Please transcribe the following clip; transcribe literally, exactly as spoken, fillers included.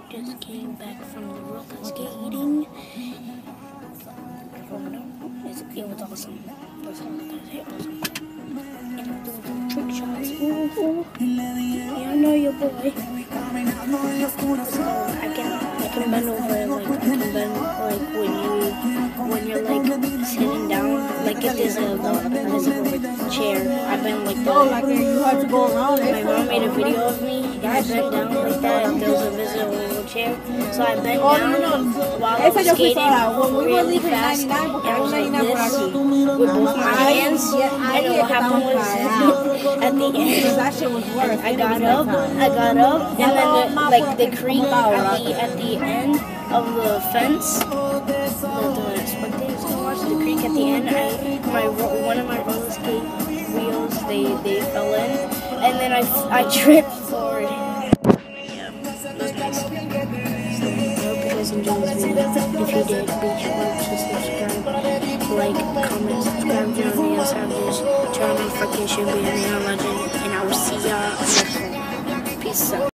just came back from the roller skating. It was awesome. It was awesome. And I was doing trick shots. Ooh, ooh. Yeah, I know your boy. So I can I can bend over like I can bend like when you when you're like sitting down, like if there's a invisible chair, I bend like that. Oh, like you have to go around it. My mom made a video of me. I bent down like that. And there was a invisible chair, so I bent Oh, down no, no, no. while I was skating When we were really leaving fast. And ninety-nine, I was like ninety-nine this por aquí. with both my hands. And then what happened was at the end, That shit was worse. I got up, I got up, and then the, like the creek at the at the end of the fence, the, the spectators can watch the creek at the end. I my one of my roller skate wheels they they fell in, and then I I tripped forward. Yeah, it was nice. So I hope you guys enjoyed this video. If you did, be sure to subscribe, like, comment, subscribe to Neon Savages, turn on notification, be a Neon Legend, and I will see y'all next time. Peace out.